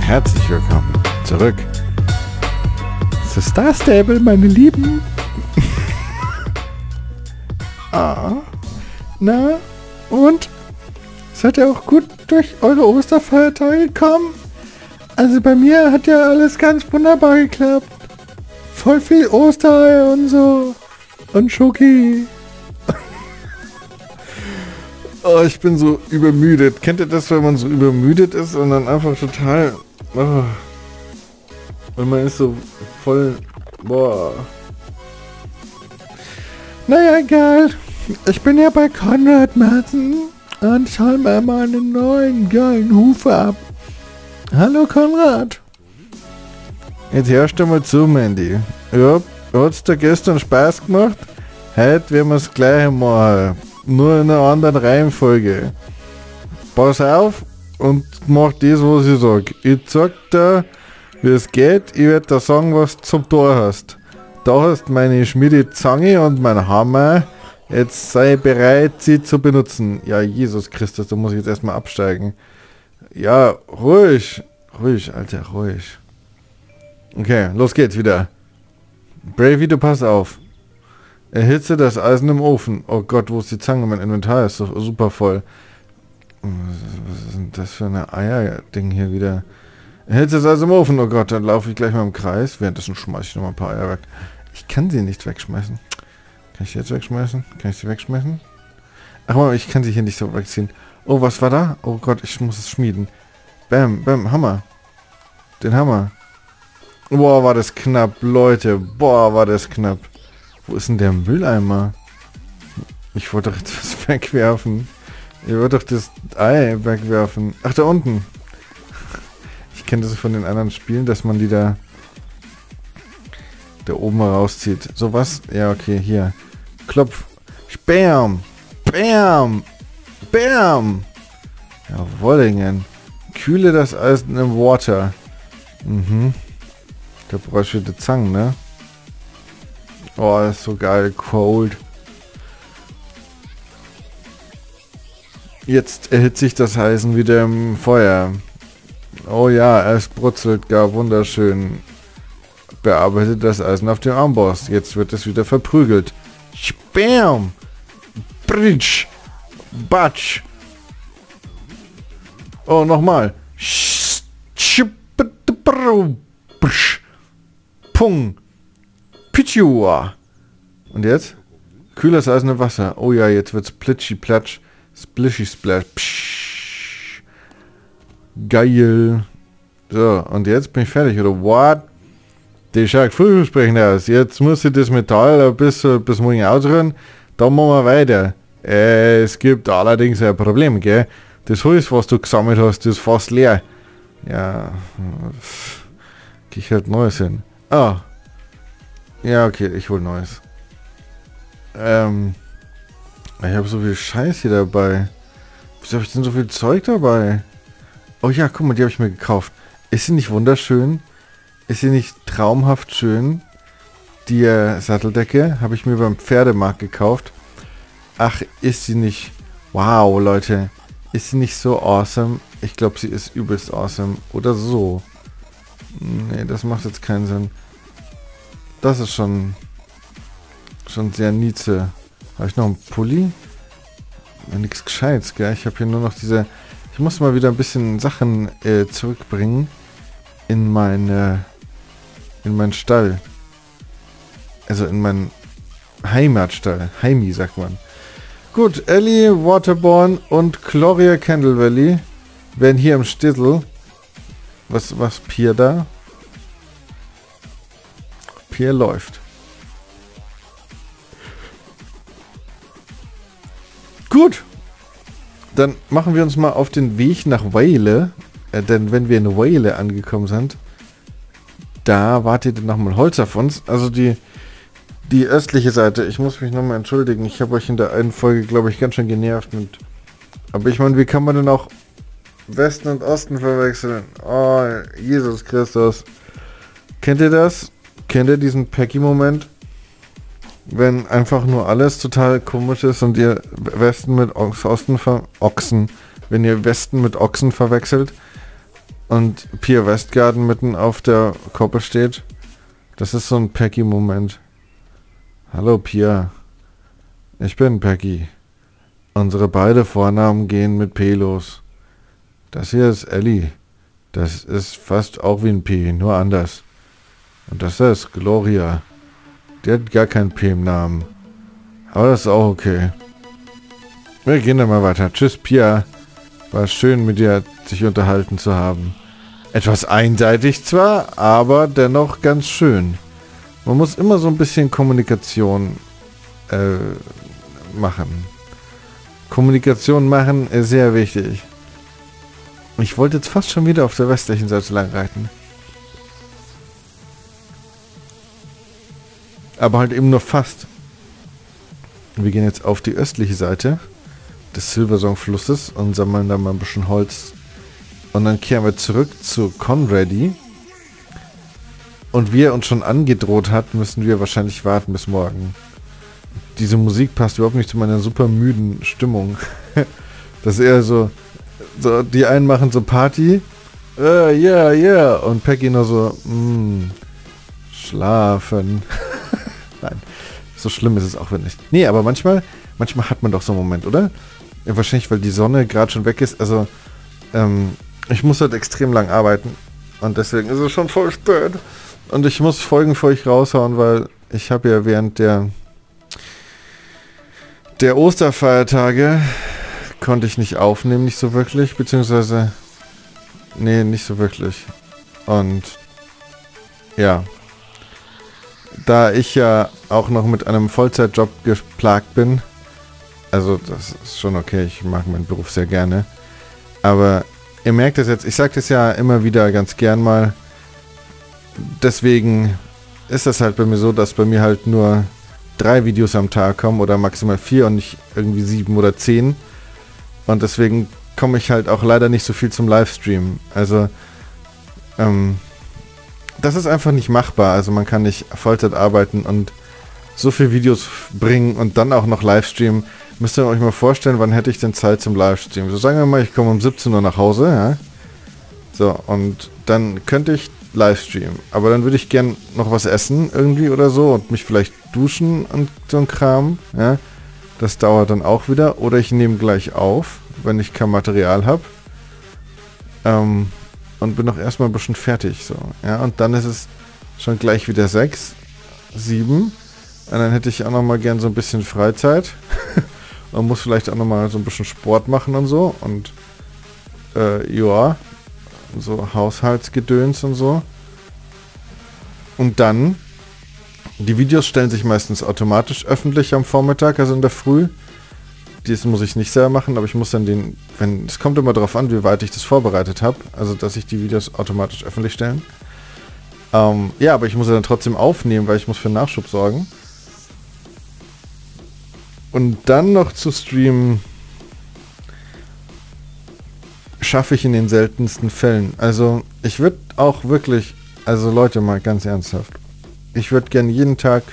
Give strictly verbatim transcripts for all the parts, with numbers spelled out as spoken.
Herzlich willkommen zurück zu Star Stable, meine Lieben. Ah, na, und? Seid ihr auch gut durch eure Osterfeiertage gekommen? Also bei mir hat ja alles ganz wunderbar geklappt. Voll viel Osterei und so. Und Schoki. Oh, ich bin so übermüdet. Kennt ihr das, wenn man so übermüdet ist und dann einfach total... Oh, und man ist so voll... Boah. Naja, egal. Ich bin ja bei Konrad Madsen und ich hol mir mal einen neuen geilen Hufe ab. Hallo Konrad. Jetzt hörst du mal zu, Mandy. Ja, hat's dir gestern Spaß gemacht? Heute werden wir das gleiche machen. Nur in einer anderen Reihenfolge. Pass auf und mach das, was ich sag. Ich sag dir, wie es geht. Ich werde dir sagen, was du zum Tor hast. Da hast meine Schmiede-Zange und mein Hammer. Jetzt sei bereit, sie zu benutzen. Ja, Jesus Christus, da muss ich jetzt erstmal absteigen. Ja, ruhig. Ruhig, Alter, ruhig. Okay, los geht's wieder. Bravey, du pass auf. Erhitze das Eisen im Ofen. Oh Gott, wo ist die Zange? Mein Inventar ist so super voll. Was ist denn das für eine Eier-Ding hier wieder? Erhitze das Eisen im Ofen. Oh Gott, dann laufe ich gleich mal im Kreis. Währenddessen schmeiße ich noch mal ein paar Eier weg. Ich kann sie nicht wegschmeißen. Kann ich sie jetzt wegschmeißen? Kann ich sie wegschmeißen? Ach mal, ich kann sie hier nicht so wegziehen. Oh, was war da? Oh Gott, ich muss es schmieden. Bam, bam, Hammer. Den Hammer. Boah, war das knapp, Leute. Boah, war das knapp. Wo ist denn der Mülleimer? Ich wollte doch jetzt was wegwerfen. Ich wollte doch das Ei wegwerfen. Ach, da unten. Ich kenne das von den anderen Spielen, dass man die da da oben rauszieht. So was? Ja, okay, hier. Klopf. Bam. Bam. Bam. Jawollingen. Kühle das Eisen im Water. Mhm. Da brauchst du die Zangen, ne? Oh, das ist so geil. Cold. Jetzt erhitze ich das Eisen wieder im Feuer. Oh ja, es brutzelt gar wunderschön. Bearbeitet das Eisen auf dem Amboss. Jetzt wird es wieder verprügelt. Spam! Bridge! Batsch! Oh, nochmal. Pung! Pichua! Und jetzt? Kühles Eisen im Wasser. Oh ja, jetzt wird's plitschi platsch. Splishy splash. Psch. Geil. So, und jetzt bin ich fertig, oder what? Die schaut vielversprechend aus. Jetzt muss ich das Metall ein bisschen bis morgen ausrühren. Dann machen wir weiter. Äh, es gibt allerdings ein Problem, gell? Das Holz, was du gesammelt hast, ist fast leer. Ja. Geh ich halt Neues hin. Ah. Ja, okay, ich hol Neues. Ähm. Ich habe so viel Scheiß hier dabei. Wieso habe ich denn so viel Zeug dabei? Oh ja, guck mal, die habe ich mir gekauft. Ist sie nicht wunderschön? Ist sie nicht traumhaft schön? Die äh, Satteldecke habe ich mir beim Pferdemarkt gekauft. Ach, ist sie nicht... Wow, Leute. Ist sie nicht so awesome? Ich glaube, sie ist übelst awesome. Oder so. Nee, das macht jetzt keinen Sinn. Das ist schon... Schon sehr nieze. Habe ich noch einen Pulli? Ja, nichts Gescheites, gell? Ich habe hier nur noch diese... Ich muss mal wieder ein bisschen Sachen äh, zurückbringen. In meine... In meinen Stall. Also in meinen Heimatstall. Heimi, sagt man. Gut, Ellie, Waterborne und Gloria Candle Valley werden hier im Stissel. Was, was Pier da? Pier läuft. Gut. Dann machen wir uns mal auf den Weg nach Weile. Äh, denn wenn wir in Weile angekommen sind, da wartet nochmal Holz auf uns. Also die, die östliche Seite. Ich muss mich nochmal entschuldigen. Ich habe euch in der einen Folge, glaube ich, ganz schön genervt mit. Aber ich meine, wie kann man denn auch Westen und Osten verwechseln? Oh, Jesus Christus. Kennt ihr das? Kennt ihr diesen Peggy-Moment? Wenn einfach nur alles total komisch ist und ihr Westen mit Osten ver Ochsen, wenn ihr Westen mit Ochsen verwechselt. und Pia Westgarten mitten auf der Koppel steht. Das ist so ein Peggy-Moment. Hallo Pia. Ich bin Peggy. Unsere beide Vornamen gehen mit P los. Das hier ist Ellie. Das ist fast auch wie ein P, nur anders. Und das ist Gloria. Die hat gar kein P im Namen. Aber das ist auch okay. Wir gehen dann mal weiter. Tschüss, Pia. War schön, mit dir sich unterhalten zu haben. Etwas einseitig zwar, aber dennoch ganz schön. Man muss immer so ein bisschen Kommunikation äh, machen. Kommunikation machen ist sehr wichtig. Ich wollte jetzt fast schon wieder auf der westlichen Seite lang reiten. Aber halt eben nur fast. Wir gehen jetzt auf die östliche Seite des Silversong-Flusses und sammeln da mal ein bisschen Holz. Und dann kehren wir zurück zu Conradi. Und wie er uns schon angedroht hat, müssen wir wahrscheinlich warten bis morgen. Diese Musik passt überhaupt nicht zu meiner super müden Stimmung. Das ist eher so, so, die einen machen so Party. Ja, uh, ja, yeah, ja. Yeah. Und Peggy nur so, mm, schlafen. Nein, so schlimm ist es auch nicht. Nee, aber manchmal, manchmal hat man doch so einen Moment, oder? Ja, wahrscheinlich, weil die Sonne gerade schon weg ist. Also, ähm, ich muss halt extrem lang arbeiten. Und deswegen ist es schon voll spät. Und ich muss Folgen für euch raushauen, weil ich habe ja während der der Osterfeiertage konnte ich nicht aufnehmen, nicht so wirklich, beziehungsweise nee, nicht so wirklich. Und ja, da ich ja auch noch mit einem Vollzeitjob geplagt bin, also das ist schon okay, ich mag meinen Beruf sehr gerne, aber ihr merkt es jetzt, ich sage das ja immer wieder ganz gern mal, deswegen ist das halt bei mir so, dass bei mir halt nur drei Videos am Tag kommen oder maximal vier und nicht irgendwie sieben oder zehn. Und deswegen komme ich halt auch leider nicht so viel zum Livestream. Also, ähm, das ist einfach nicht machbar. Also man kann nicht Vollzeit arbeiten und so viele Videos bringen und dann auch noch Livestreamen. Müsst ihr euch mal vorstellen, wann hätte ich denn Zeit zum Livestream? So sagen wir mal, ich komme um siebzehn Uhr nach Hause, ja. So, und dann könnte ich Livestream. Aber dann würde ich gern noch was essen irgendwie oder so und mich vielleicht duschen und so ein Kram. Ja, das dauert dann auch wieder. Oder ich nehme gleich auf, wenn ich kein Material habe. Ähm, und bin noch erstmal ein bisschen fertig. So. Ja, und dann ist es schon gleich wieder sechs, sieben. Und dann hätte ich auch noch mal gern so ein bisschen Freizeit. Man muss vielleicht auch noch mal so ein bisschen Sport machen und so. Und äh, ja, so Haushaltsgedöns und so. Und dann, die Videos stellen sich meistens automatisch öffentlich am Vormittag, also in der Früh. Das muss ich nicht selber machen, aber ich muss dann den, wenn, es kommt immer darauf an, wie weit ich das vorbereitet habe, also dass ich die Videos automatisch öffentlich stellen. Ähm, ja, aber ich muss sie dann trotzdem aufnehmen, weil ich muss für Nachschub sorgen. Und dann noch zu streamen, schaffe ich in den seltensten Fällen. Also ich würde auch wirklich, also Leute, mal ganz ernsthaft, ich würde gerne jeden Tag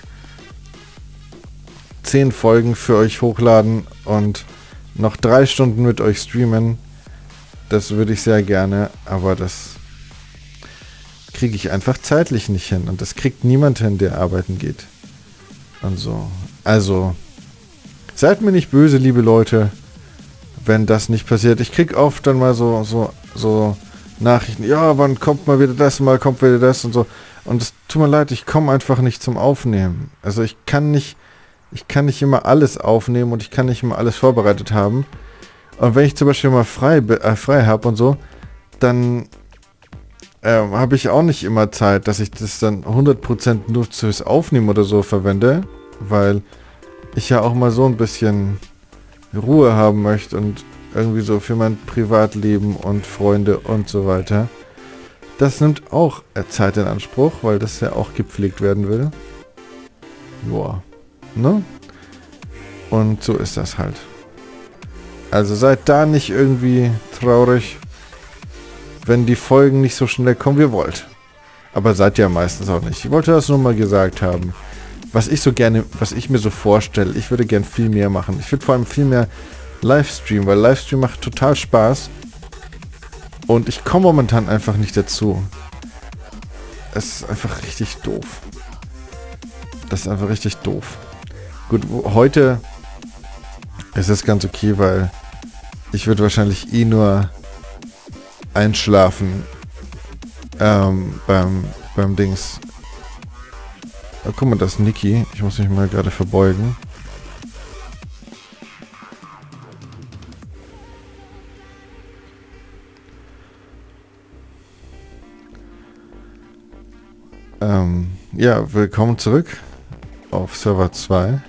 zehn Folgen für euch hochladen und noch drei Stunden mit euch streamen. Das würde ich sehr gerne, aber das kriege ich einfach zeitlich nicht hin und das kriegt niemand hin, der arbeiten geht. Und so. Also, seid mir nicht böse, liebe Leute, wenn das nicht passiert. Ich krieg oft dann mal so, so, so Nachrichten, ja, wann kommt mal wieder das, mal kommt wieder das und so. Und es tut mir leid, ich komme einfach nicht zum Aufnehmen. Also ich kann nicht, ich kann nicht immer alles aufnehmen und ich kann nicht immer alles vorbereitet haben. Und wenn ich zum Beispiel mal frei, äh, frei habe und so, dann äh, habe ich auch nicht immer Zeit, dass ich das dann hundert Prozent nur fürs Aufnehmen oder so verwende, weil ich ja auch mal so ein bisschen Ruhe haben möchte und irgendwie so für mein Privatleben und Freunde und so weiter. Das nimmt auch Zeit in Anspruch, weil das ja auch gepflegt werden will. Joa. Ne? Und so ist das halt. Also seid da nicht irgendwie traurig, wenn die Folgen nicht so schnell kommen, wie ihr wollt. Aber seid ihr meistens auch nicht. Ich wollte das nur mal gesagt haben. Was ich so gerne, was ich mir so vorstelle, ich würde gern viel mehr machen. Ich würde vor allem viel mehr Livestream, weil Livestream macht total Spaß. Und ich komme momentan einfach nicht dazu. Es ist einfach richtig doof. Das ist einfach richtig doof. Gut, heute ist es ganz okay, weil ich würde wahrscheinlich eh nur einschlafen ähm, beim, beim Dings. Oh, guck mal, das ist Niki. Ich muss mich mal gerade verbeugen. Ähm, ja, willkommen zurück auf Server zwei.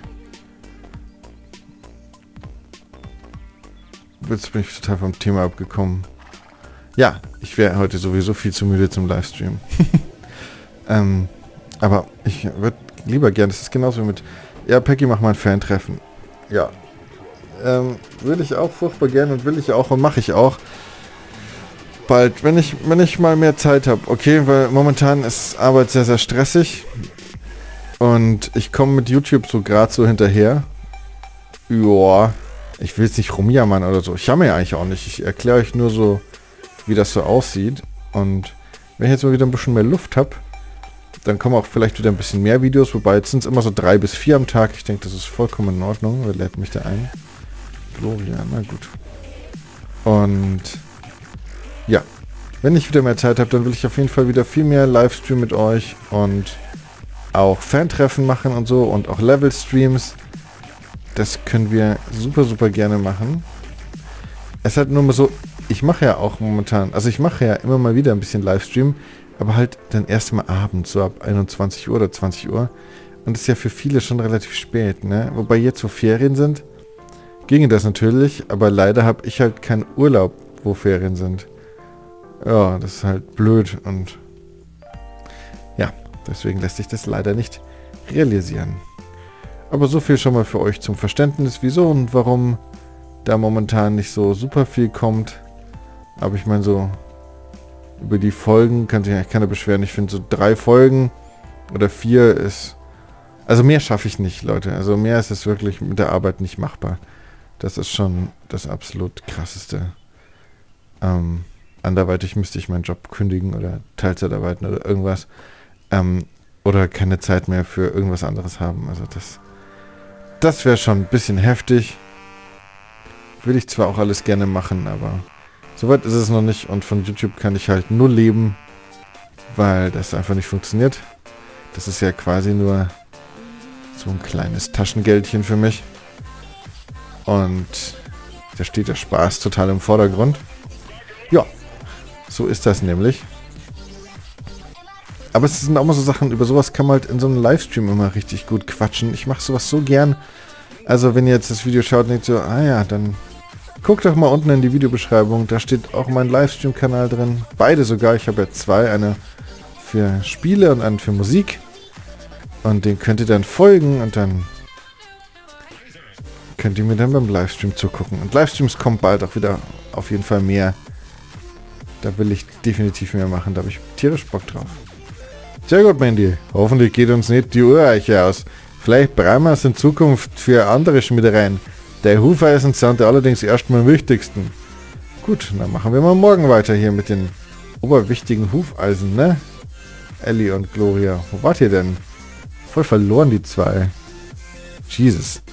Jetzt bin ich total vom Thema abgekommen. Ja, ich wäre heute sowieso viel zu müde zum Livestream. ähm, aber ich würde lieber gerne, das ist genauso wie mit, ja, Peggy, mach mal ein Fan-Treffen. Ja, ähm, würde ich auch furchtbar gerne und will ich auch und mache ich auch. Bald, wenn ich, wenn ich mal mehr Zeit habe, okay, weil momentan ist Arbeit sehr, sehr stressig und ich komme mit YouTube so gerade so hinterher. Joa, ich will jetzt nicht rumjammern oder so, ich jammer ja eigentlich auch nicht, ich erkläre euch nur so, wie das so aussieht und wenn ich jetzt mal wieder ein bisschen mehr Luft habe, dann kommen auch vielleicht wieder ein bisschen mehr Videos, wobei jetzt sind es immer so drei bis vier am Tag, ich denke, das ist vollkommen in Ordnung, wer lädt mich da ein? Gloria, na gut. Und ja, wenn ich wieder mehr Zeit habe, dann will ich auf jeden Fall wieder viel mehr Livestream mit euch und auch Fan-Treffen machen und so und auch Level-Streams. Das können wir super, super gerne machen. Es ist halt nur mal so, ich mache ja auch momentan, also ich mache ja immer mal wieder ein bisschen Livestream, aber halt dann erst mal abends, so ab einundzwanzig Uhr oder zwanzig Uhr. Und das ist ja für viele schon relativ spät, ne? Wobei jetzt, wo Ferien sind, ginge das natürlich, aber leider habe ich halt keinen Urlaub, wo Ferien sind. Ja, das ist halt blöd und ja, deswegen lässt sich das leider nicht realisieren. Aber so viel schon mal für euch zum Verständnis, wieso und warum da momentan nicht so super viel kommt. Aber ich meine so, über die Folgen kann sich eigentlich keiner beschweren. Ich finde so drei Folgen oder vier ist, also mehr schaffe ich nicht, Leute. Also mehr ist es wirklich mit der Arbeit nicht machbar. Das ist schon das absolut krasseste. Ähm, anderweitig müsste ich meinen Job kündigen oder Teilzeit arbeiten oder irgendwas. Ähm, oder keine Zeit mehr für irgendwas anderes haben. Also das, das wäre schon ein bisschen heftig. Würde ich zwar auch alles gerne machen, aber soweit ist es noch nicht. Und von YouTube kann ich halt nur leben, weil das einfach nicht funktioniert. Das ist ja quasi nur so ein kleines Taschengeldchen für mich. Und da steht der Spaß total im Vordergrund. Ja, so ist das nämlich. Aber es sind auch mal so Sachen, über sowas kann man halt in so einem Livestream immer richtig gut quatschen. Ich mache sowas so gern. Also wenn ihr jetzt das Video schaut und denkt so, ah ja, dann guckt doch mal unten in die Videobeschreibung. Da steht auch mein Livestream-Kanal drin. Beide sogar. Ich habe ja zwei. Eine für Spiele und einen für Musik. Und den könnt ihr dann folgen und dann könnt ihr mir dann beim Livestream zugucken. Und Livestreams kommen bald auch wieder auf jeden Fall mehr. Da will ich definitiv mehr machen. Da habe ich tierisch Bock drauf. Sehr gut, Mandy. Hoffentlich geht uns nicht die Uhrreiche aus. Vielleicht brauchen wir es in Zukunft für andere Schmiedereien. Der Hufeisen sind allerdings erstmal am wichtigsten. Gut, dann machen wir mal morgen weiter hier mit den oberwichtigen Hufeisen, ne? Ellie und Gloria. Wo wart ihr denn? Voll verloren, die zwei. Jesus.